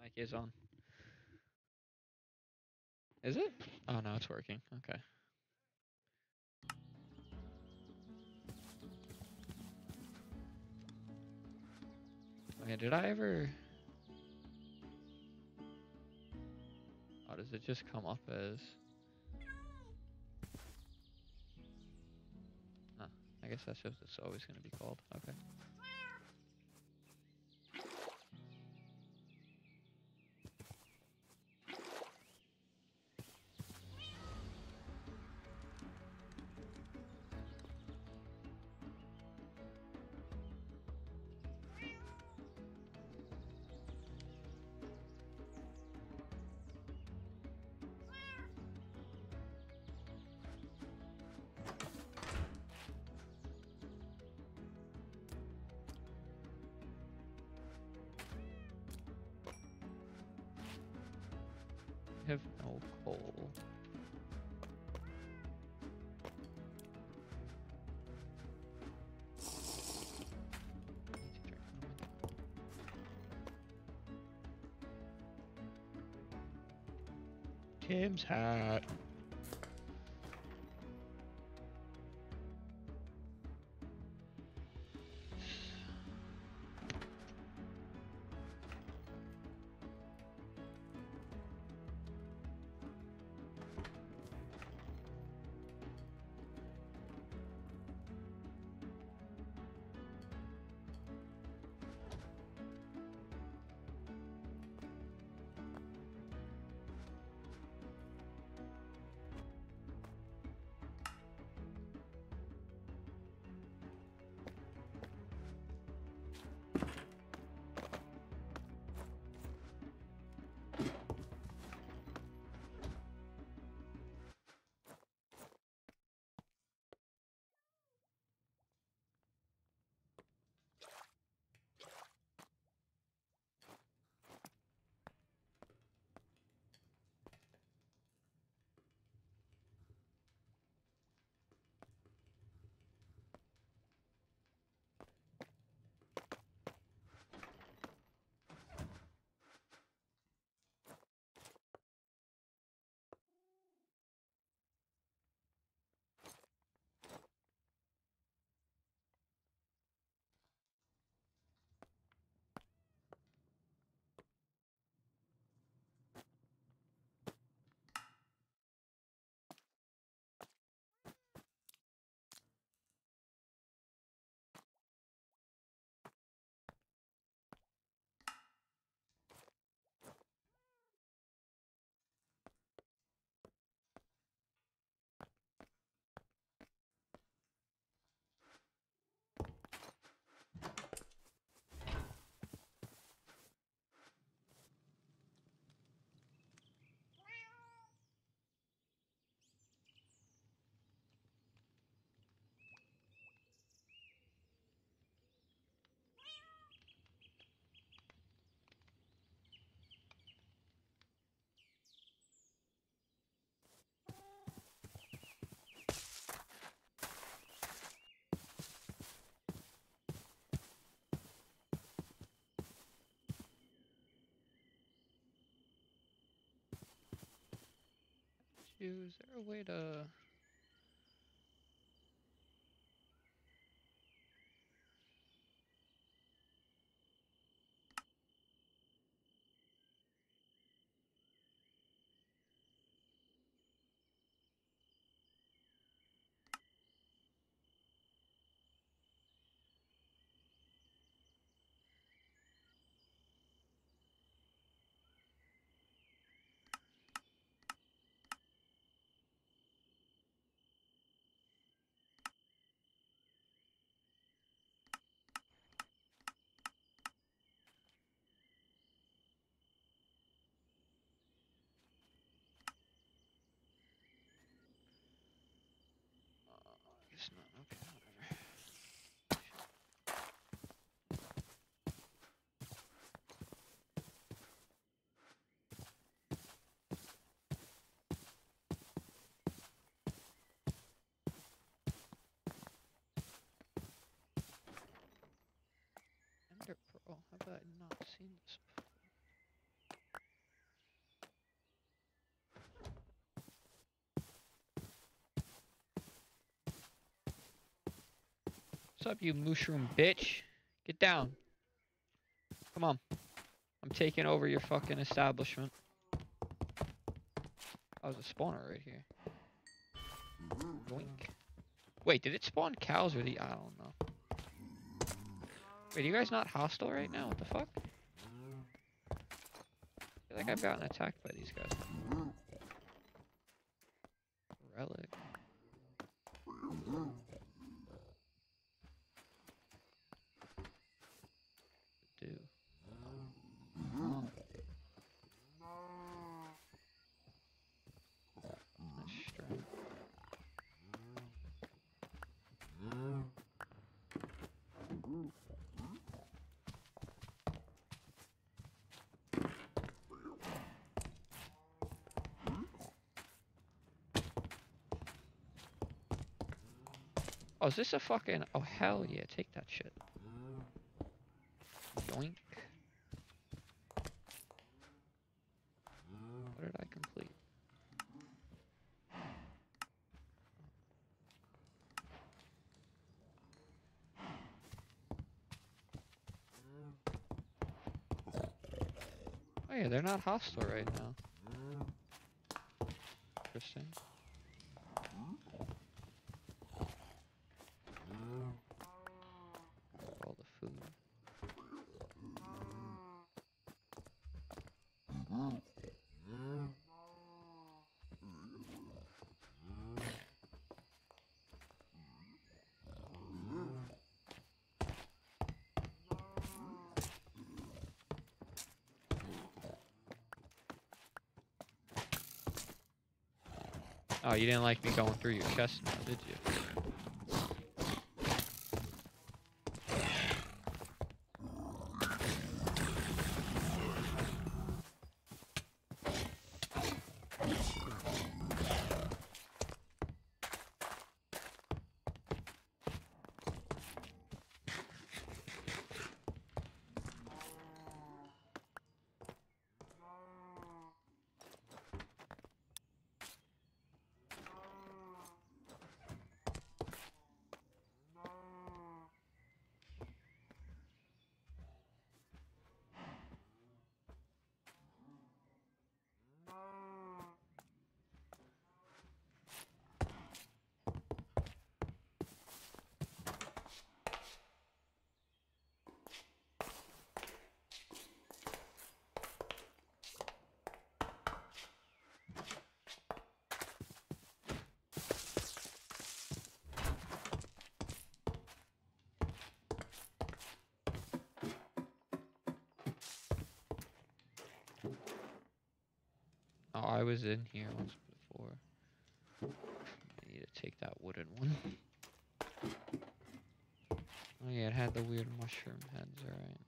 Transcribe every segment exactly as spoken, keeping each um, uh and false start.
Mic is on. Is it? Oh no, it's working. Okay. Okay, did I ever... Oh, does it just come up as... Huh. I guess that's just it's always going to be called. Okay. I have no coal. Tim's hat. Is there a way to... Uh, it's not... Okay, whatever. Ender Pearl. Have I not seen this before? What's up, you mushroom bitch? Get down. Come on. I'm taking over your fucking establishment. Oh, there's a spawner right here. Yoink. Wait, did it spawn cows or the... I don't know. Wait, are you guys not hostile right now? What the fuck? I feel like I've gotten attacked by these guys. Relic. Do. Nice strength. Oh, is this a fucking... Oh, hell yeah. Take that shit. Yoink. What did I complete? Oh yeah, they're not hostile right now. Interesting. All the food. Oh, you didn't like me going through your chest now, did you? Oh, I was in here once before. I need to take that wooden one. Oh yeah, it had the weird mushroom heads, alright.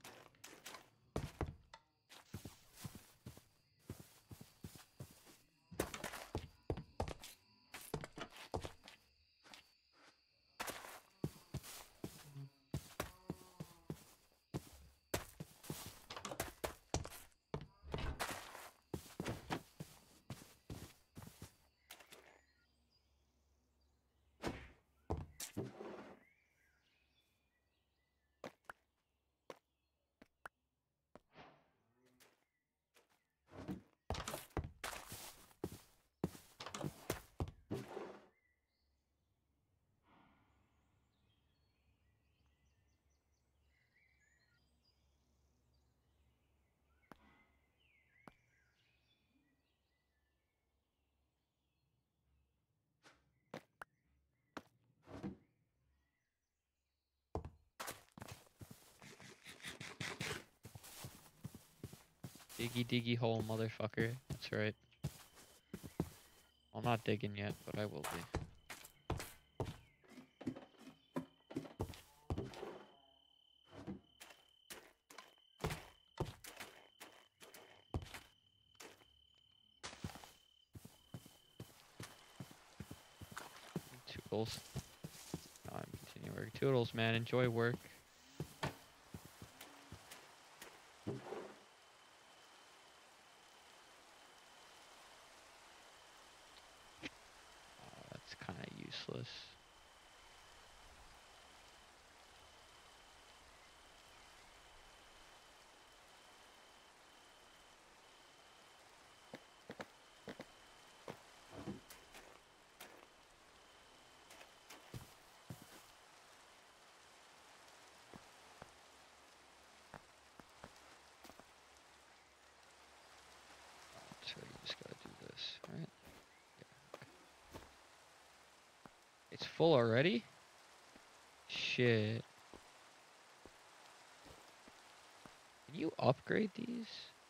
Diggy diggy hole, motherfucker. That's right. I'm not digging yet, but I will be. Toodles. No, I'm continuing work. Toodles, man. Enjoy work. Oh, that's kind of useless. full already? Shit. Can you upgrade these?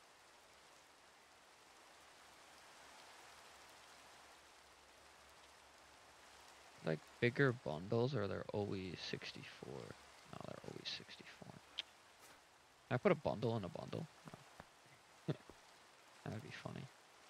Like bigger bundles, or they're always sixty-four? No, they're always sixty-four. Can I put a bundle in a bundle? No. That would be funny.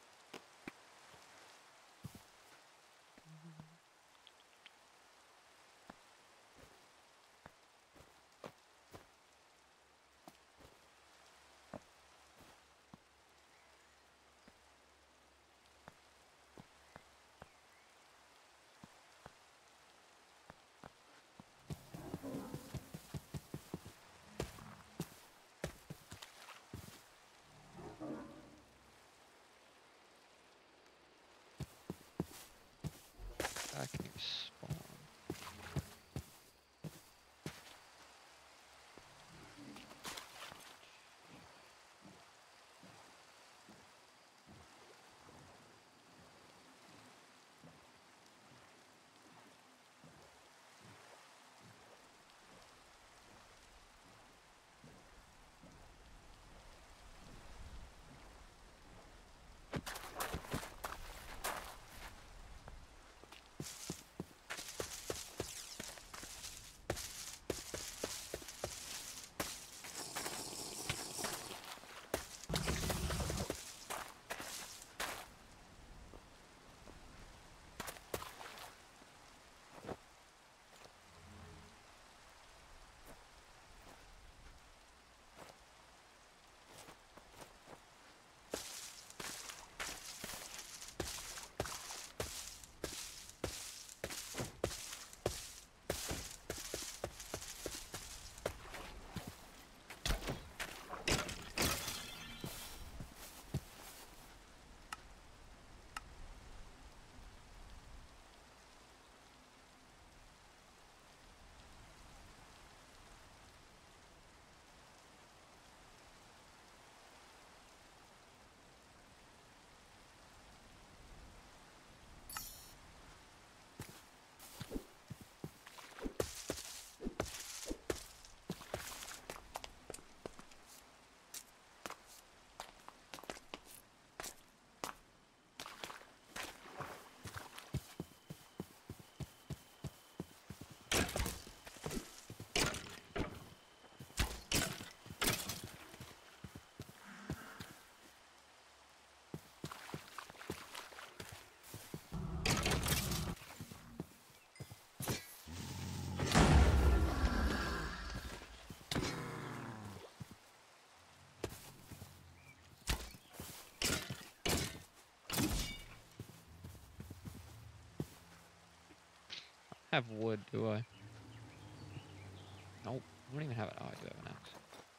Back in your spawn. Have wood, do I? Nope. I don't even have it. Oh, I do have an axe.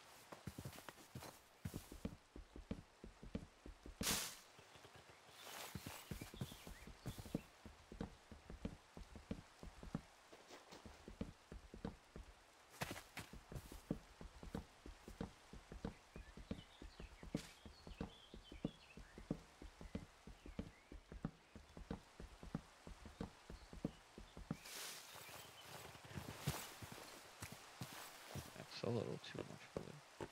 That's a little too much wood.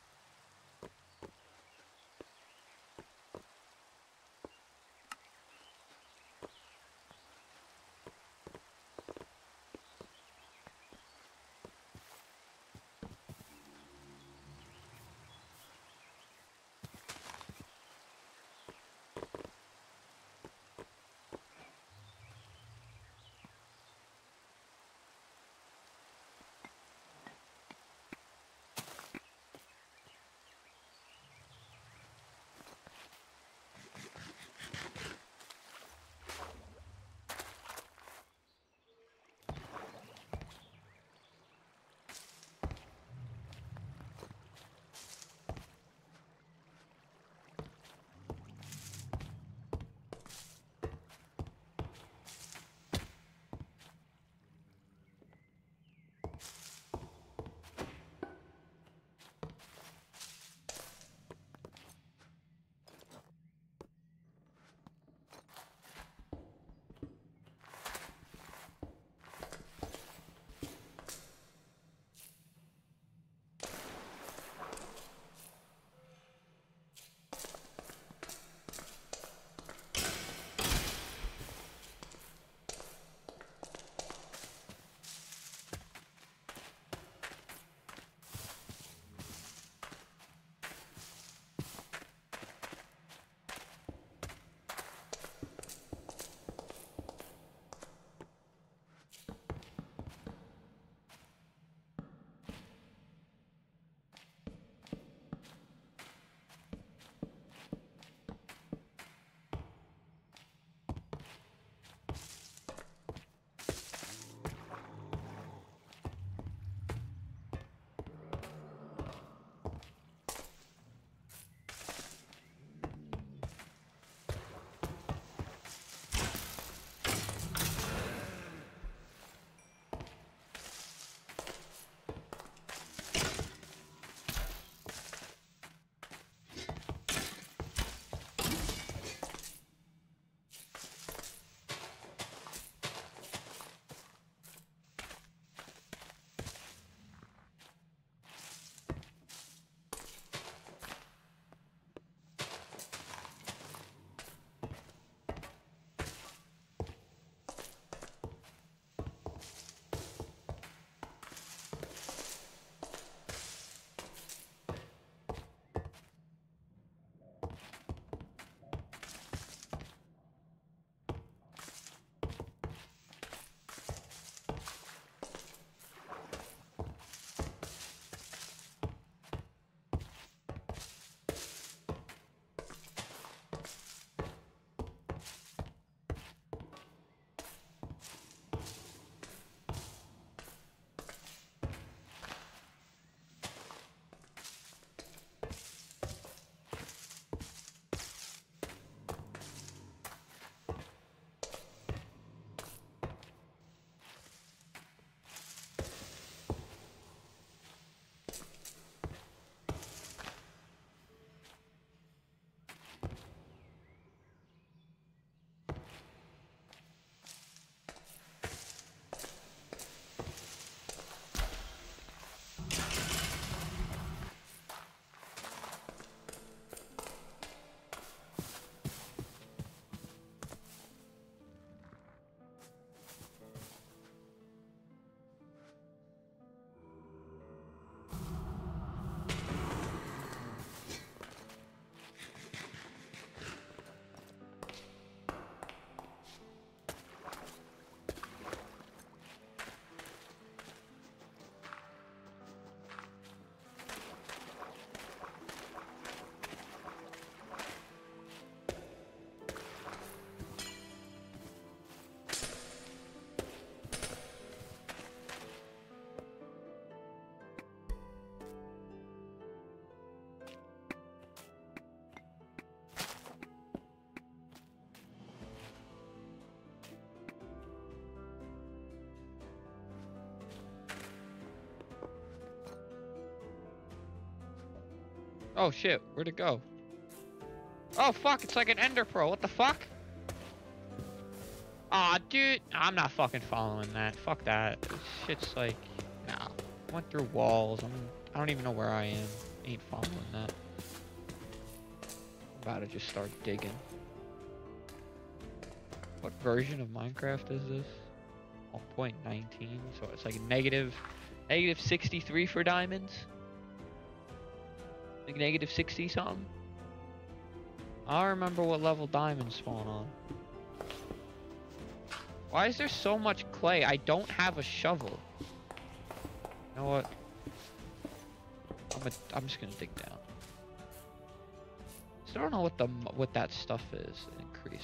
Oh shit, where'd it go? Oh fuck, it's like an ender pearl. What the fuck? Aw, dude. I'm not fucking following that. Fuck that. This shit's like, nah. Went through walls. I'm, I don't even know where I am. Ain't following that. I'm about to just start digging. What version of Minecraft is this? one point nineteen, so it's like negative, negative sixty-three for diamonds. Like negative sixty something. I don't remember what level diamonds spawn on. Why is there so much clay? I don't have a shovel. You know what? I'm, a, I'm just gonna dig down. Still don't know what the what that stuff is. Increase.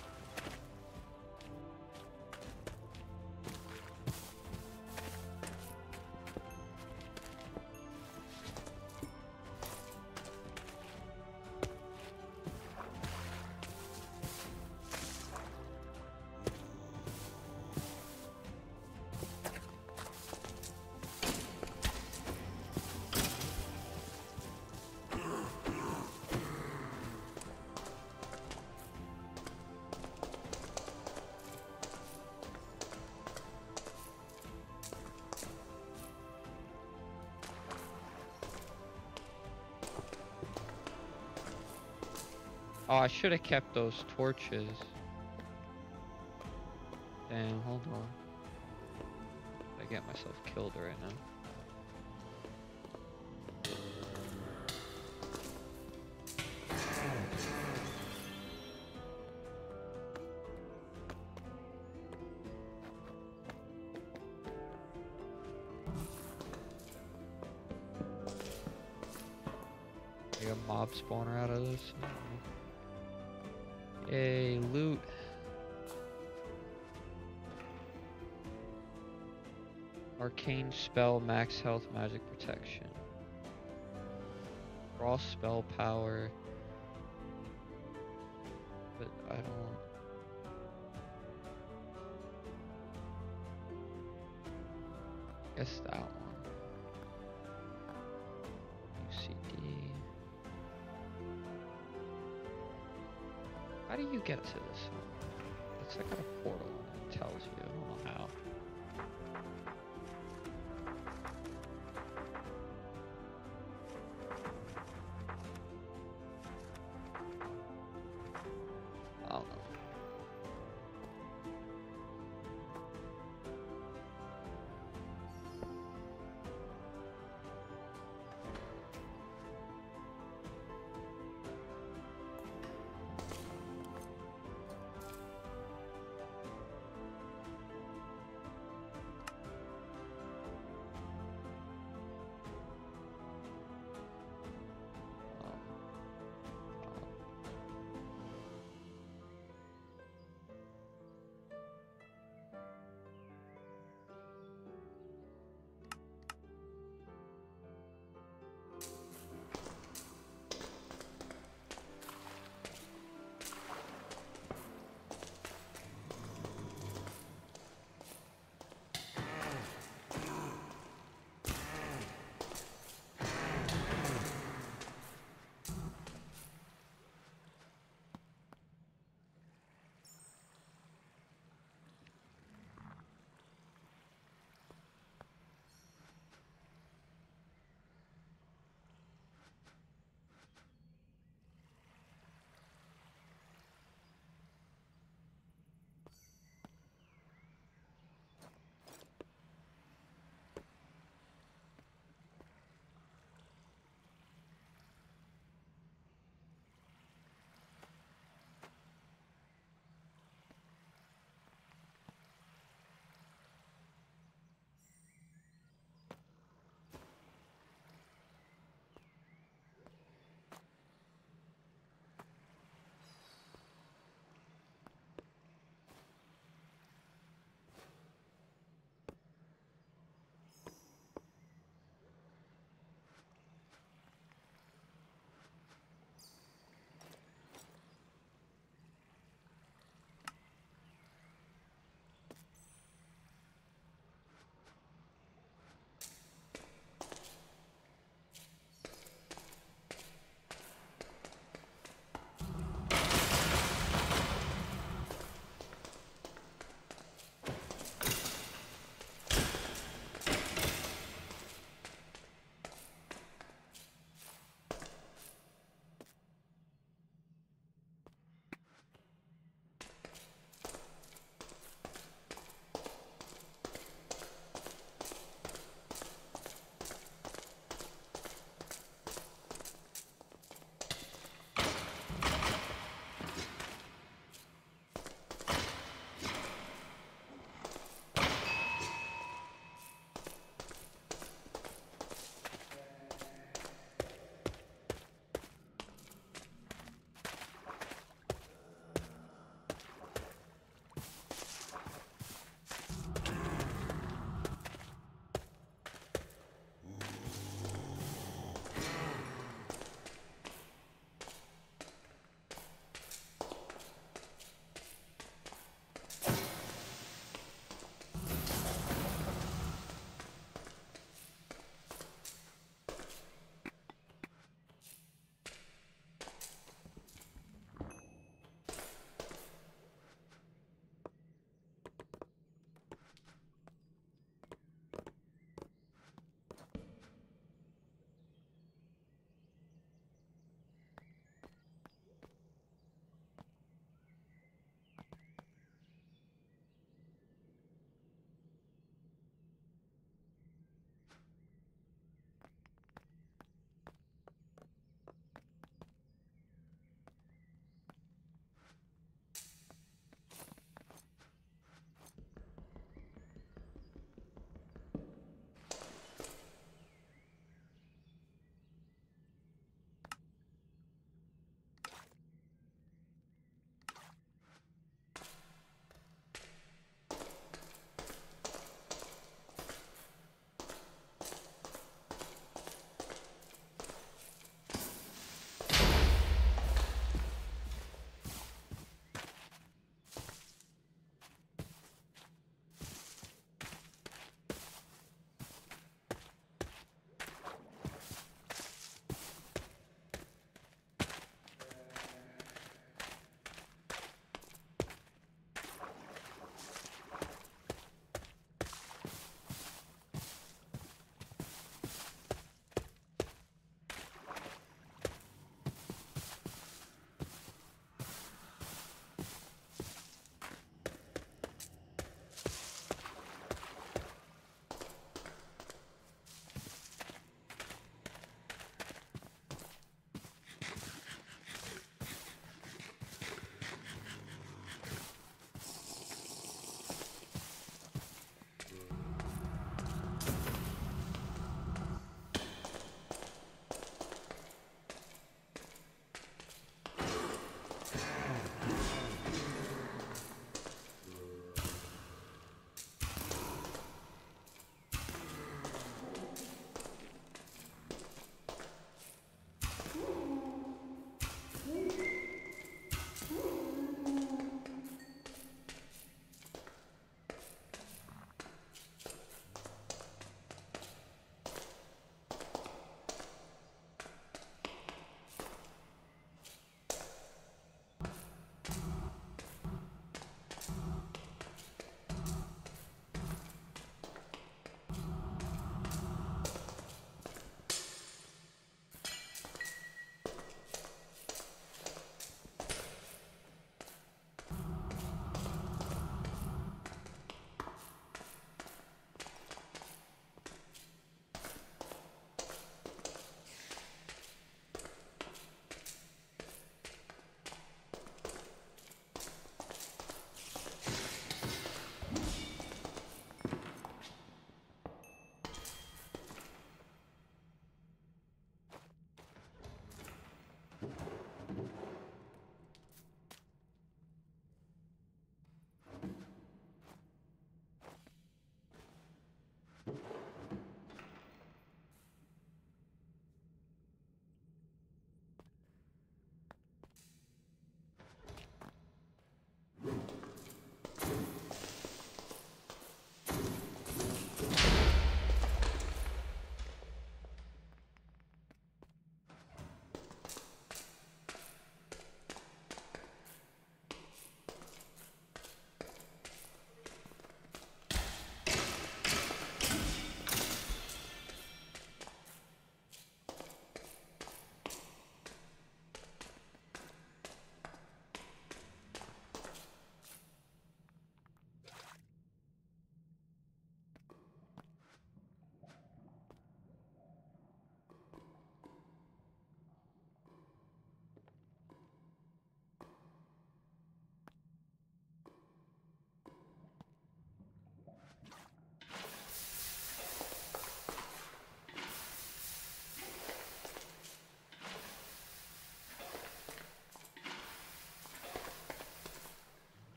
Oh, I should have kept those torches. Damn, hold on. I get myself killed right now. I got a mob spawner out of this. Yay, loot. Arcane spell, max health, magic protection. Raw spell power. But I don't... guess that one. U C D. How do you get to this one? It's like got a portal and it tells you. I don't know how. I don't know.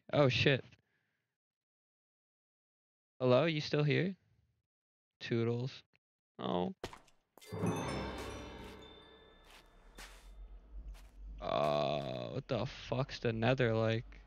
Oh shit. Hello, you still here? Toodles. Oh. Uh, what the fuck's the nether like?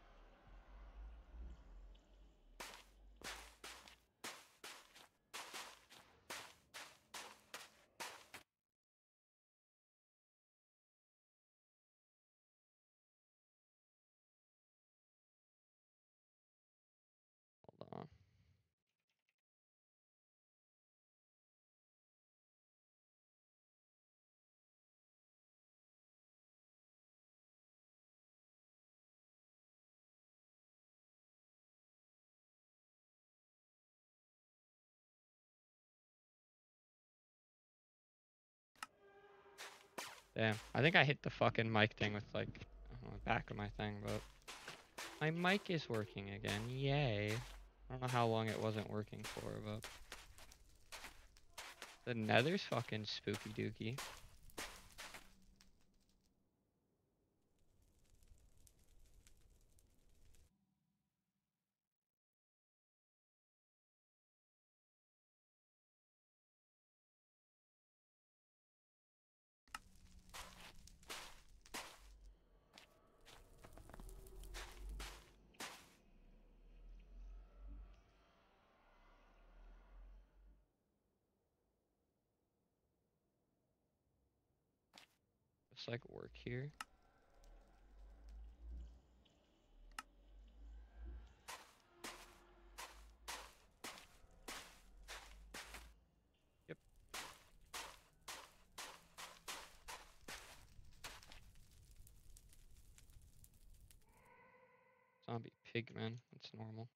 Hold on. Damn. I think I hit the fucking mic thing with like, I don't know, the back of my thing, but my mic is working again. Yay. I don't know how long it wasn't working for, but the nether's fucking spooky dooky. Just like work here. Yep. Zombie pigman. That's normal.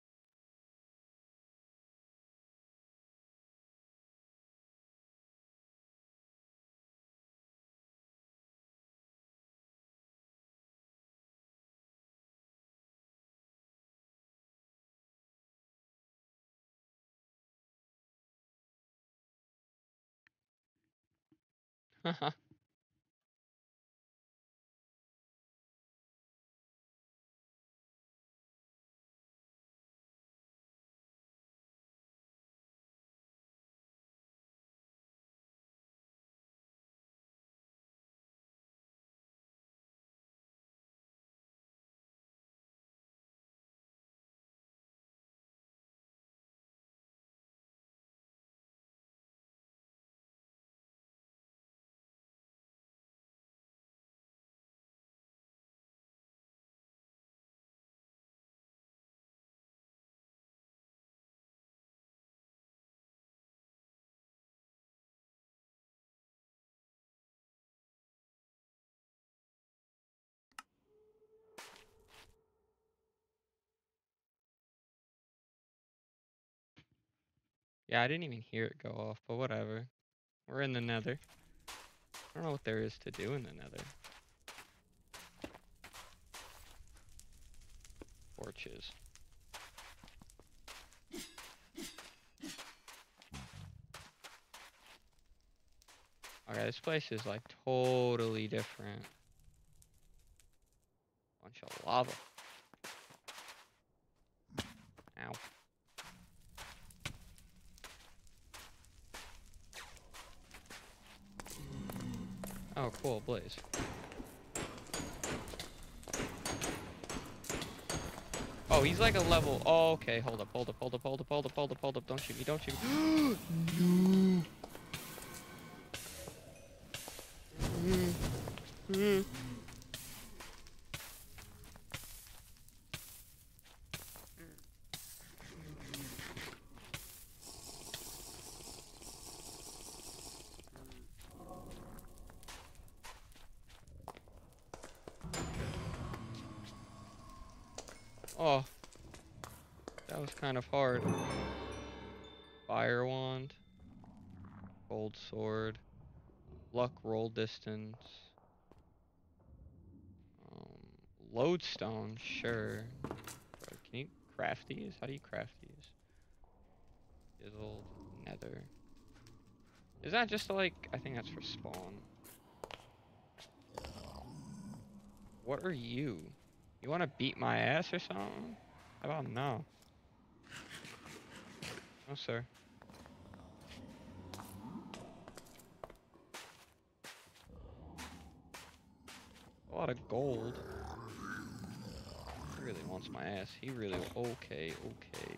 Haha. Yeah, I didn't even hear it go off, but whatever. We're in the nether. I don't know what there is to do in the nether. Torches. Okay, this place is like totally different. Bunch of lava. Ow. Oh, cool, blaze. Oh, he's like a level. Oh, okay, hold up, hold up, hold up, hold up, hold up, hold up, hold up. Don't shoot me, don't shoot me. No. Mm, mm. Oh, that was kind of hard. Fire wand. Gold sword. Luck roll distance. Um, lodestone, sure. Bro, can you craft these? How do you craft these? Chiseled, nether. Is that just like, I think that's for spawn. What are you? You wanna beat my ass or something? How about no? No, sir. A lot of gold. He really wants my ass. He really... Okay, okay.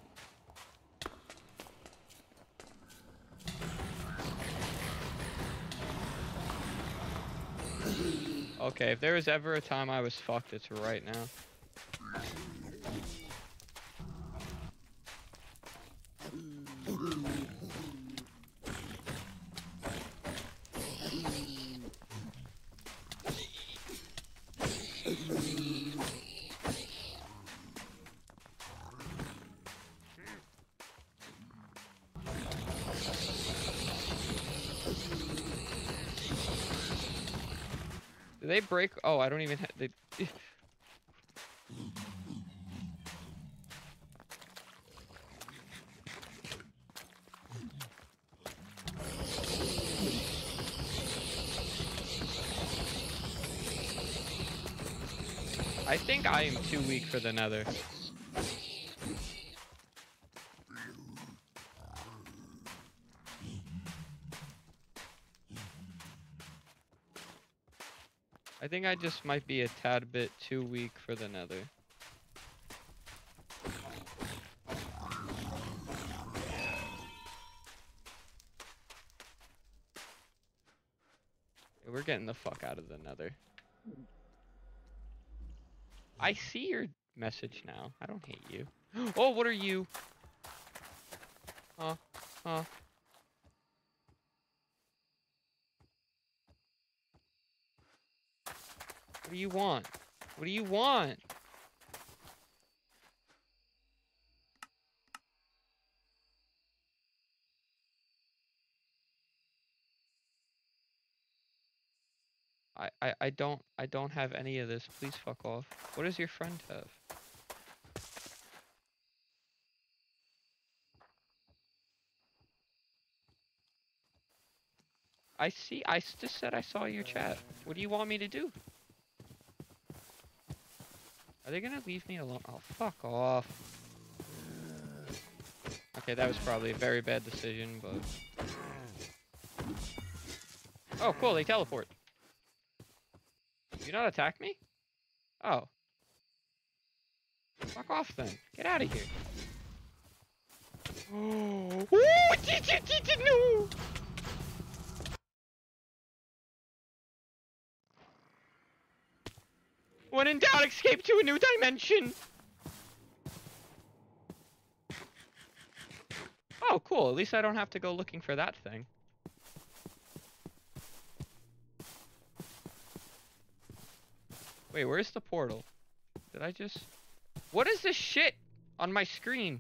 Okay, if there was ever a time I was fucked, it's right now. Do they break? Oh, I don't even have... They... I think I am too weak for the nether. I think I just might be a tad bit too weak for the nether. We're getting the fuck out of the nether. I see your message now. I don't hate you. Oh, what are you? Huh? Huh? What do you want? What do you want? I, I, I don't I don't have any of this. Please fuck off. What does your friend have? I see. I s- just said I saw your chat. What do you want me to do? Are they gonna leave me alone? Oh, fuck off. Okay, that was probably a very bad decision, but... Oh, cool, they teleport. You not attack me? Oh. Fuck off then. Get out of here. Oh, no! When in doubt, escape to a new dimension! Oh, cool. At least I don't have to go looking for that thing. Wait, where's the portal? Did I just... What is this shit on my screen?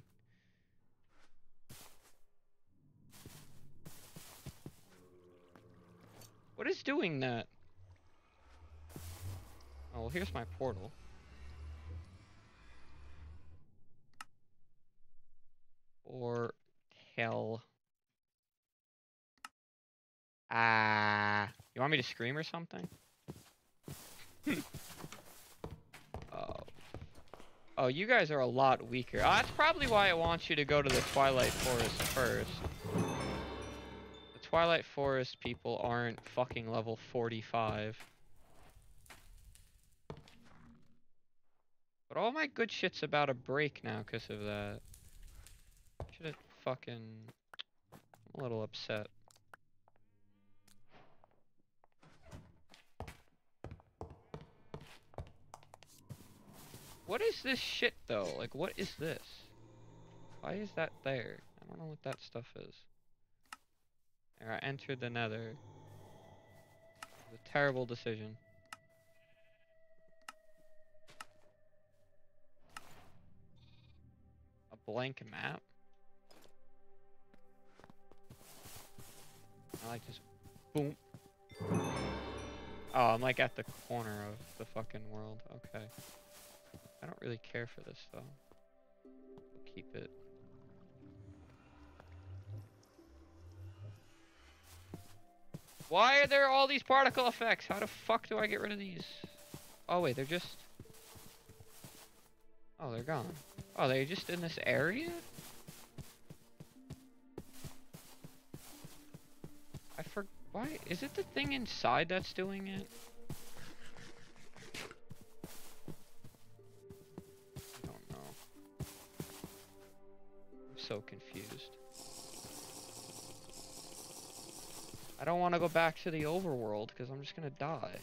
What is doing that? Oh, well, here's my portal. Or... Hell. Ah. You want me to scream or something? Oh. Oh, you guys are a lot weaker. Oh, that's probably why it wants you to go to the Twilight Forest first. The Twilight Forest people aren't fucking level forty-five. But all my good shit's about to break now because of that. Should've fucking... I'm a little upset. What is this shit though? Like, what is this? Why is that there? I don't know what that stuff is. There, I entered the nether. It was a terrible decision. A blank map? I like just boom. Oh, I'm like at the corner of the fucking world. Okay. I don't really care for this though. We'll keep it. Why are there all these particle effects? How the fuck do I get rid of these? Oh wait, they're just... Oh, they're gone. Oh, they're just in this area? I for why is it the thing inside that's doing it? I don't know. I'm so confused. I don't want to go back to the overworld because I'm just gonna die.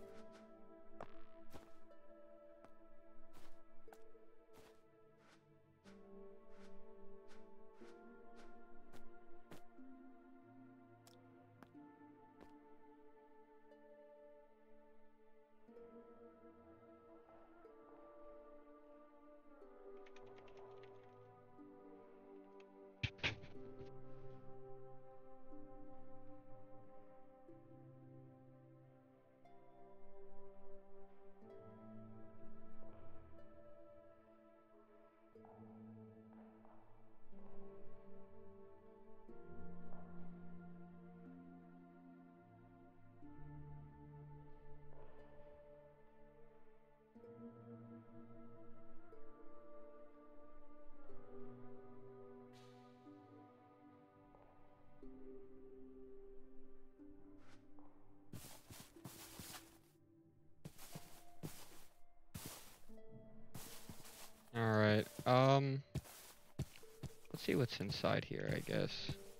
Alright, um... let's see what's inside here, I guess.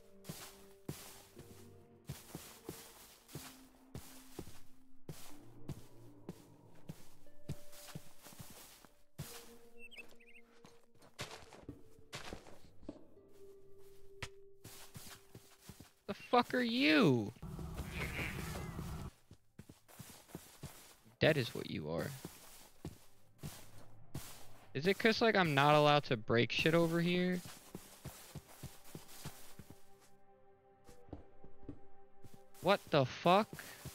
The fuck are you? Dead is what you are. Is it cause like I'm not allowed to break shit over here? What the fuck?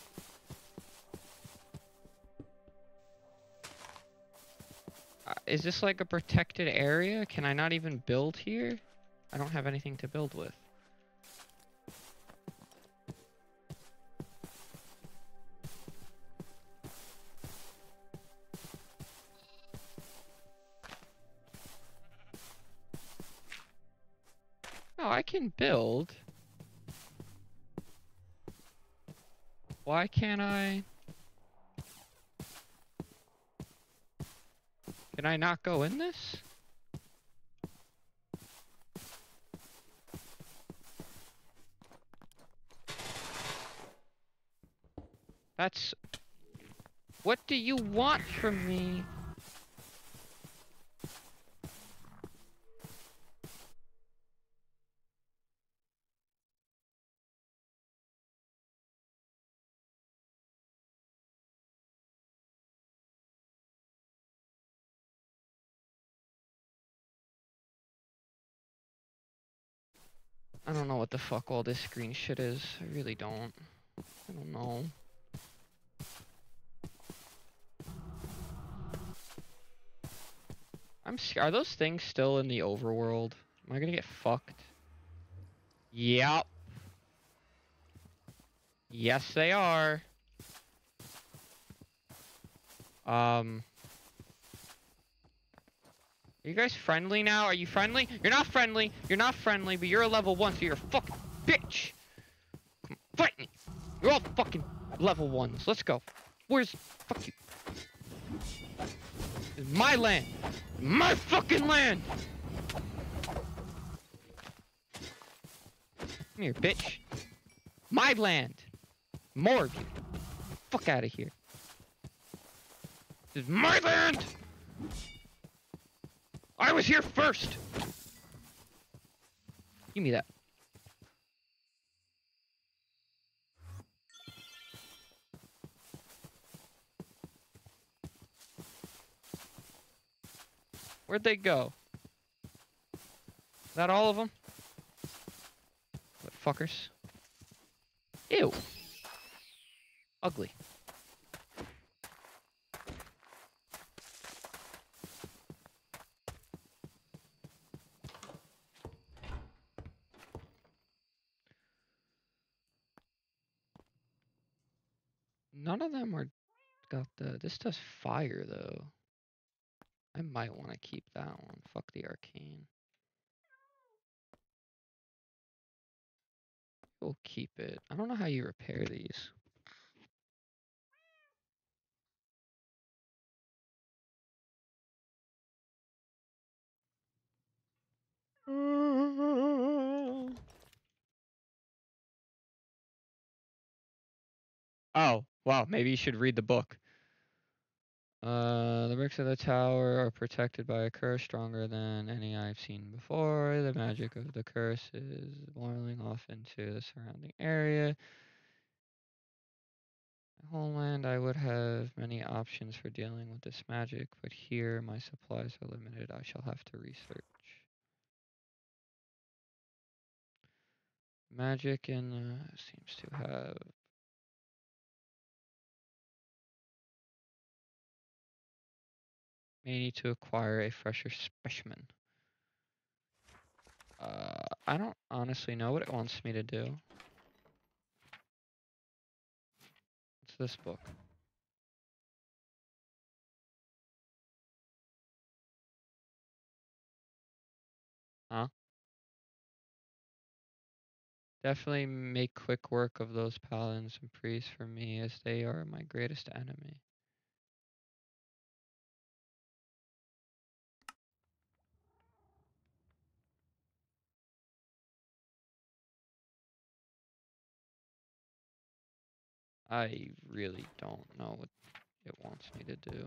Uh, is this like a protected area? Can I not even build here? I don't have anything to build with. No, I can build. Why can't I? Can I not go in this? That's... What do you want from me? I don't know what the fuck all this green shit is. I really don't. I don't know. I'm scared. Are those things still in the overworld? Am I gonna get fucked? Yep. Yes, they are. Um. Are you guys friendly now? Are you friendly? You're not friendly. You're not friendly, but you're a level one, so you're a fucking bitch. Come fight me. You're all fucking level ones. Let's go. Where's... Fuck you. This is my land. My fucking land. Come here, bitch. My land. More of you. Fuck out of here. This is my land. I was here first! Give me that. Where'd they go? Is that all of them? What fuckers? Ew. Ugly. None of them are got the... This does fire, though. I might want to keep that one. Fuck the arcane. We'll keep it. I don't know how you repair these. Oh, wow. Maybe you should read the book. Uh, the bricks of the tower are protected by a curse stronger than any I've seen before. The magic of the curse is boiling off into the surrounding area. My homeland, I would have many options for dealing with this magic, but here my supplies are limited. I shall have to research. Magic in uh, seems to have may need to acquire a fresher specimen. Uh, I don't honestly know what it wants me to do. What's this book? Huh? Definitely make quick work of those paladins and priests for me, as they are my greatest enemy. I really don't know what it wants me to do.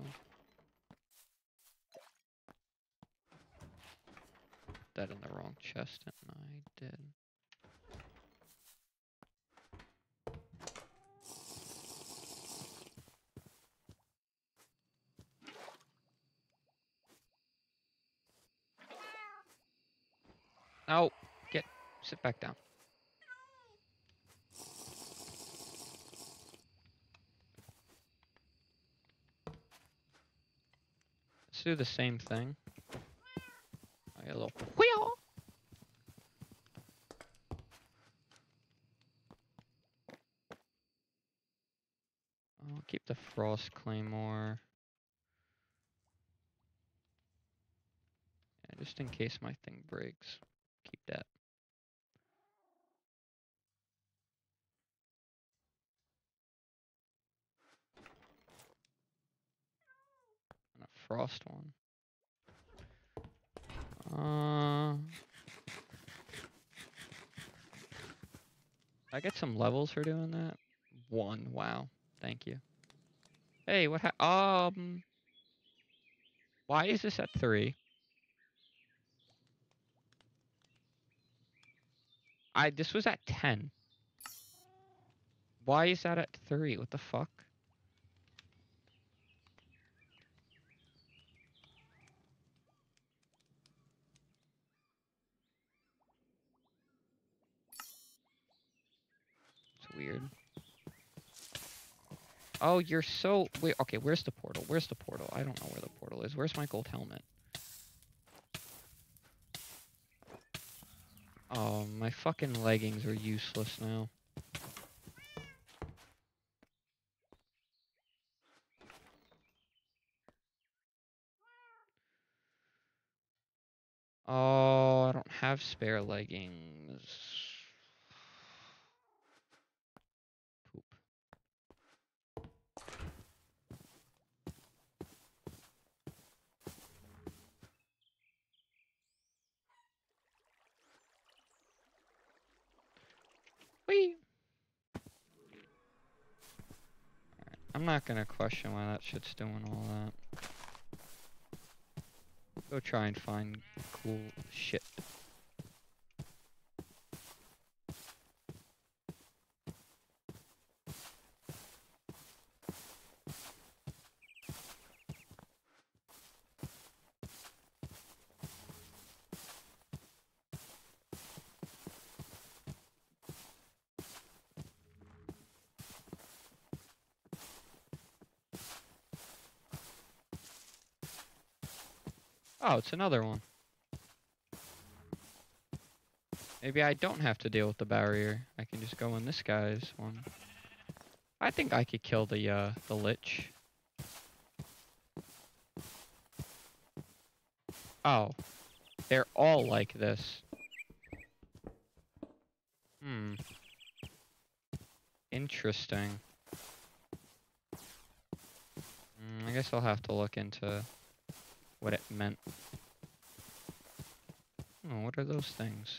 That in the wrong chest, and I did. No, get, sit back down. Let's do the same thing. I get a little wheel. I'll keep the frost claymore. Yeah, just in case my thing breaks. Keep that. And a frost one. Uh, I get some levels for doing that. One. Wow. Thank you. Hey, what ha- um why is this at three? I this was at ten. Why is that at three? What the fuck? It's weird. Oh, you're so wait, okay, where's the portal? Where's the portal? I don't know where the portal is. Where's my gold helmet? Oh, my fucking leggings are useless now. Oh, I don't have spare leggings. Poop. Whee! Alright, I'm not gonna question why that shit's doing all that. Go try and find cool shit. Oh, it's another one. Maybe I don't have to deal with the barrier. I can just go in this guy's one. I think I could kill the uh the lich. Oh. They're all like this. Hmm. Interesting. Mm, I guess I'll have to look into what it meant. Oh, what are those things?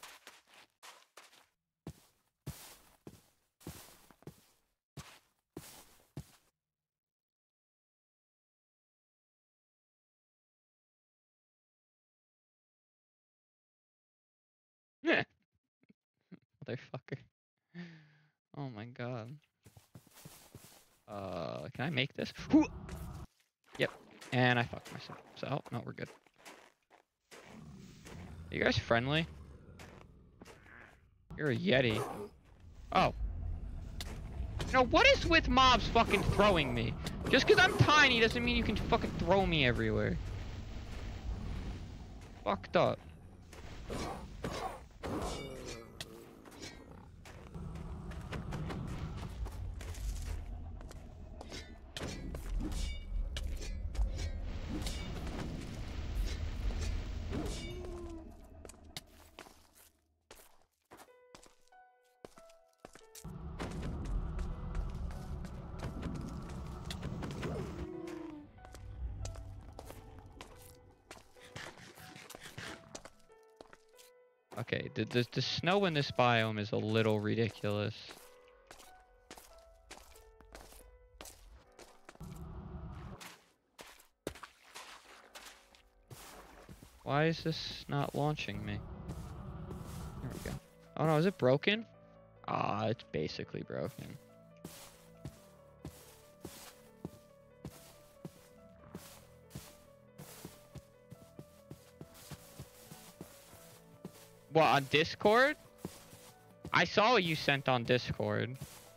Motherfucker. Oh my god. Uh, can I make this? Yep. And I fucked myself. So, oh, no, we're good. Are you guys friendly? You're a Yeti. Oh. You know, what is with mobs fucking throwing me? Just because I'm tiny doesn't mean you can fucking throw me everywhere. Fucked up. Okay, the, the, the snow in this biome is a little ridiculous. Why is this not launching me? There we go. Oh no, is it broken? Ah, it's basically broken. What, on Discord? I saw what you sent on Discord.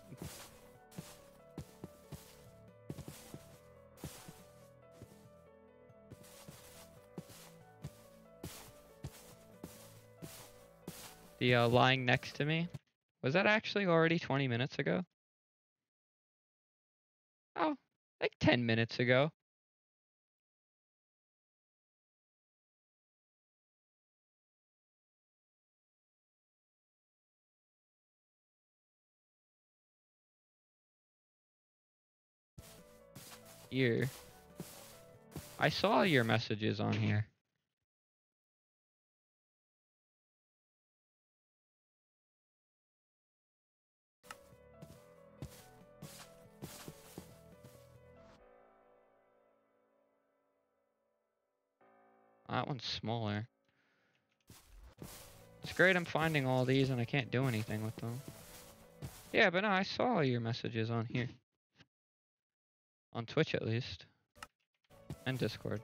The uh, lying next to me. Was that actually already twenty minutes ago? Oh, like ten minutes ago. Here. I saw your messages on here. That one's smaller. It's great I'm finding all these and I can't do anything with them. Yeah, but no, I saw your messages on here. On Twitch at least. And Discord.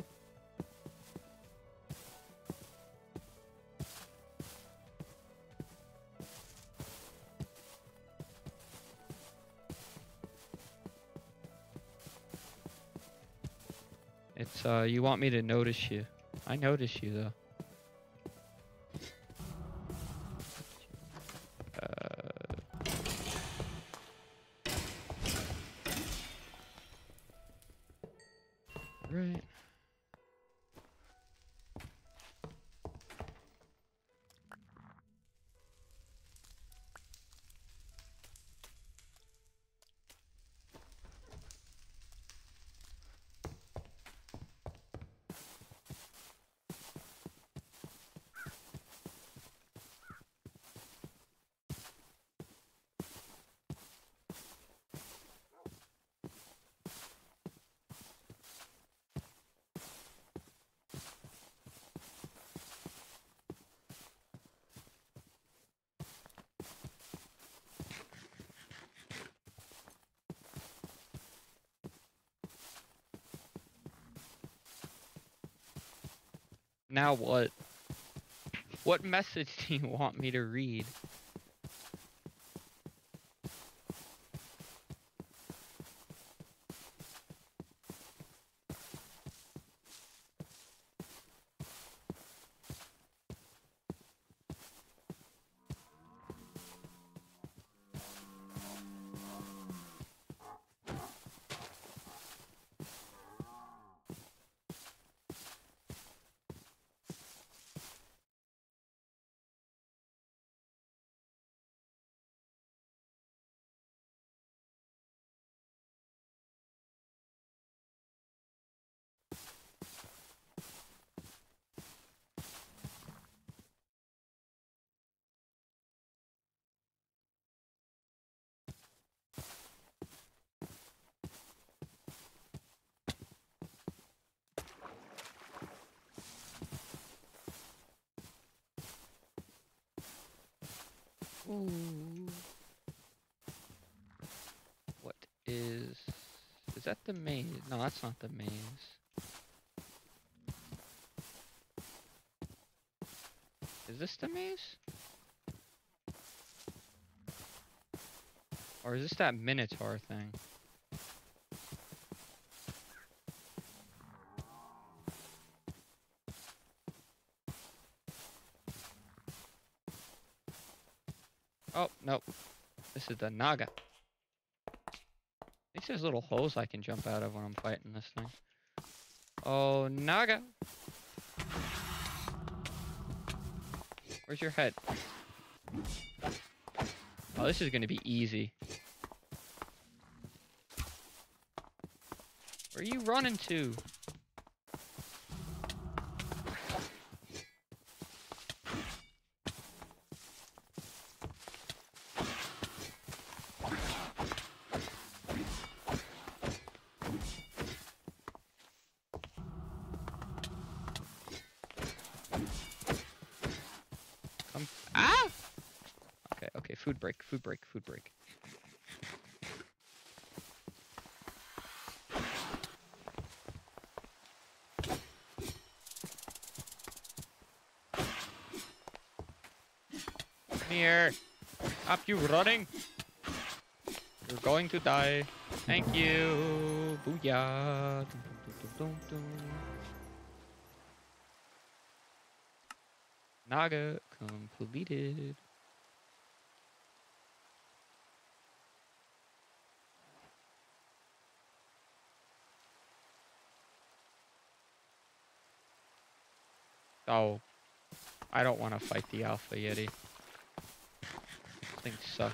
It's, uh, you want me to notice you. I notice you, though. Uh... Right. Now what? What message do you want me to read? Ooh. What is... Is that the maze? No, that's not the maze. Is this the maze? Or is this that Minotaur thing? Oh, nope. This is the Naga. At least there's little holes I can jump out of when I'm fighting this thing. Oh, Naga! Where's your head? Oh, this is gonna be easy. Where are you running to? Come. Ah! Okay, okay, food break, food break, food break. Come here. Stop you running. You're going to die. Thank you. Booyah. Dun, dun, dun, dun, dun. Naga completed. Oh, I don't want to fight the Alpha Yeti. This thing sucked.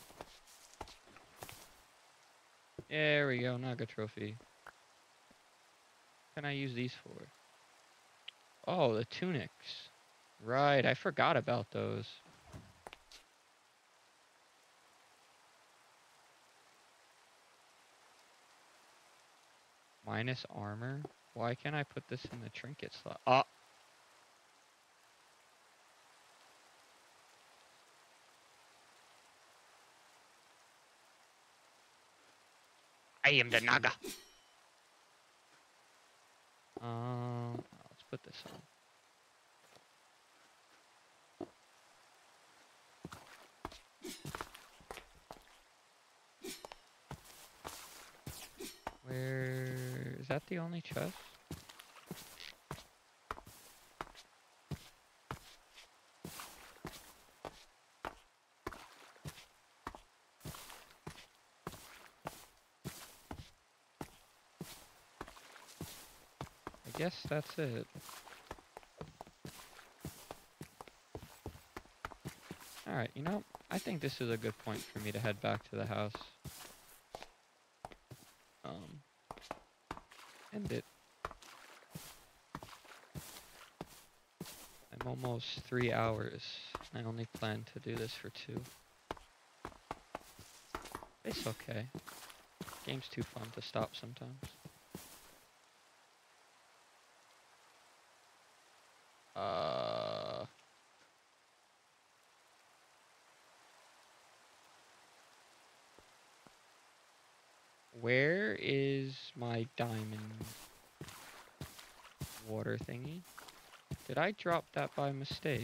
There we go, Naga trophy. What can I use these for? Oh, the tunics. Right, I forgot about those. Minus armor? Why can't I put this in the trinket slot? Oh! I am the Naga! Um, let's put this on. Where... Is that the only chest? I guess that's it. Alright, you know, I think this is a good point for me to head back to the house. Um, end it. I'm almost three hours. I only plan to do this for two. It's okay. Game's too fun to stop sometimes. Uh... Where is my diamond water thingy? Did I drop that by mistake?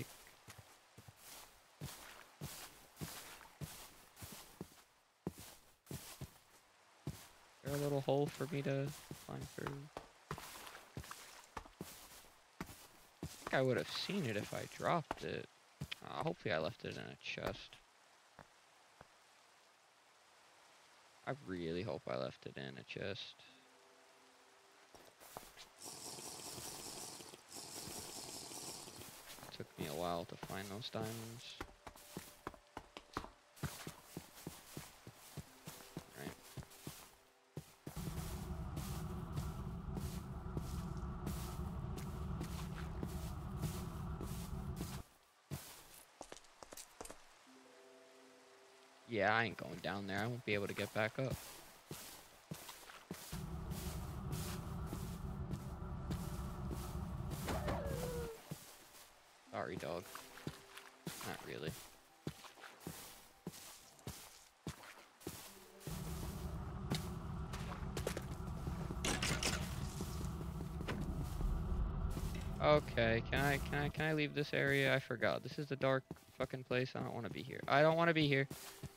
Is there a little hole for me to climb through? I think I would have seen it if I dropped it. Uh, hopefully I left it in a chest. I really hope I left it in a chest. It took me a while to find those diamonds. Right. Yeah, I ain't going down there. I won't be able to get back up. Sorry, dog. Not really. Okay, can I can I can I leave this area? I forgot. This is the dark fucking place. I don't want to be here. I don't want to be here.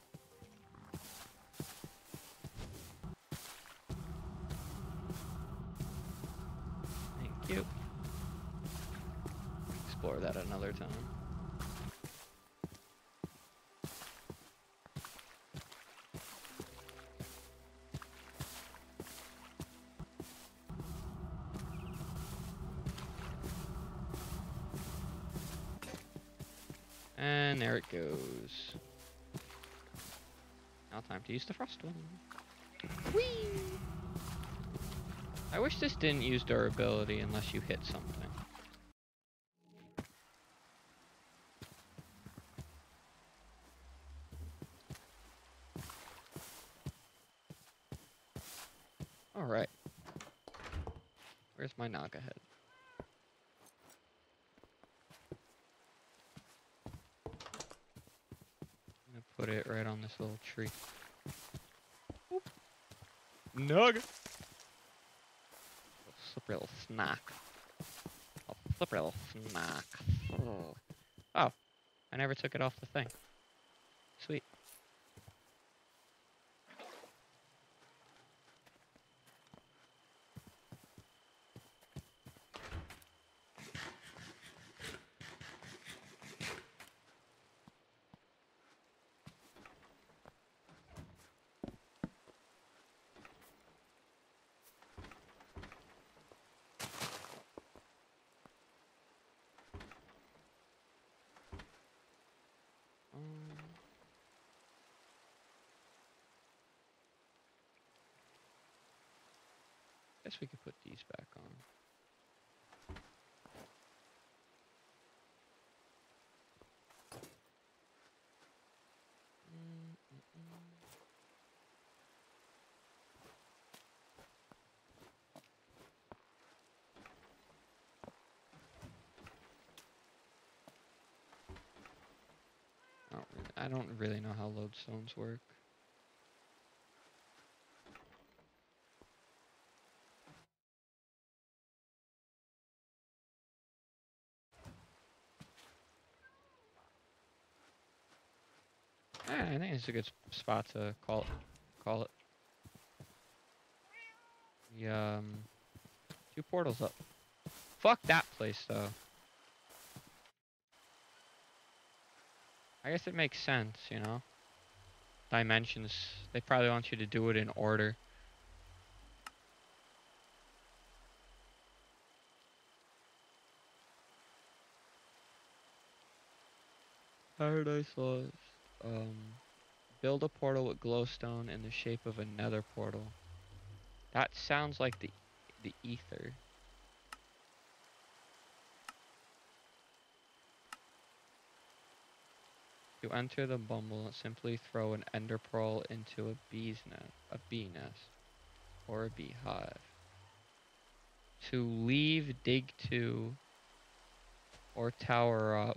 Thank you. Explore that another time. And there it goes. Now time to use the frost one. Whee! I wish this didn't use durability unless you hit something. Alright. Where's my Naga head? I'm gonna put it right on this little tree. Oop. Naga! Slippery little snack. Oh, slippery little snack. Oh. Oh, I never took it off the thing. Sweet. Um, guess we could put these back on. Mm, mm, mm. I don't really, I don't really know how lodestones work. Eh, I think it's a good sp- spot to call it. Call it. Yeah, um, two portals up. Fuck that place though. I guess it makes sense, you know. Dimensions. They probably want you to do it in order. Paradise Lost. Um, build a portal with glowstone in the shape of a nether portal. That sounds like the the ether. To enter the bumble, simply throw an ender pearl into a bee's nest, a bee nest, or a beehive. To leave, dig to, or tower up.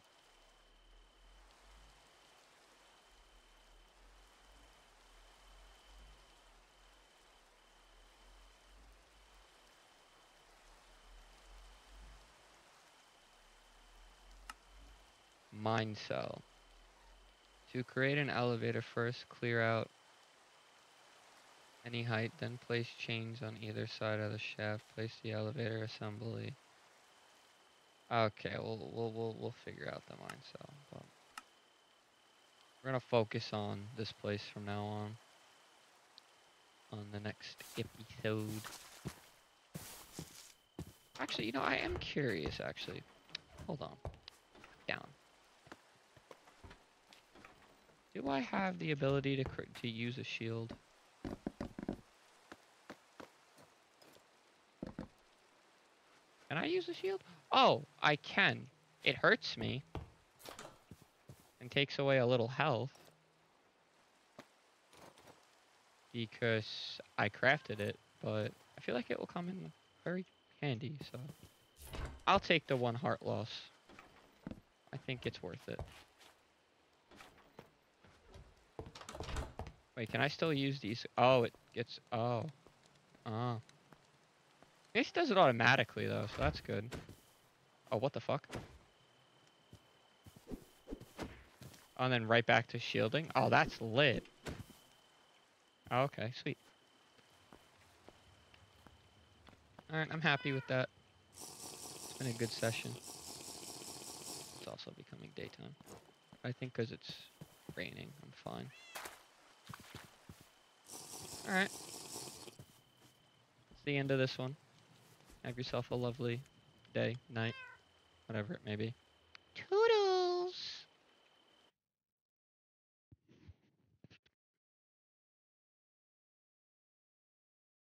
Mine cell. To create an elevator, first clear out any height, then place chains on either side of the shaft. Place the elevator assembly. Okay, we'll we'll we'll, we'll figure out the mine cell. But we're gonna focus on this place from now on. On the next episode. Actually, you know, I am curious. Actually, hold on. Down. Do I have the ability to cr to use a shield? Can I use a shield? Oh, I can. It hurts me and takes away a little health because I crafted it, but I feel like it will come in very handy, so I'll take the one heart loss. I think it's worth it. Wait, can I still use these? Oh, it gets... Oh. Oh. This does it automatically, though, so that's good. Oh, what the fuck? Oh, and then right back to shielding? Oh, that's lit. Oh, okay, sweet. Alright, I'm happy with that. It's been a good session. It's also becoming daytime. I think because it's raining, I'm fine. Alright. It's the end of this one. Have yourself a lovely day, night, whatever it may be. Toodaloo!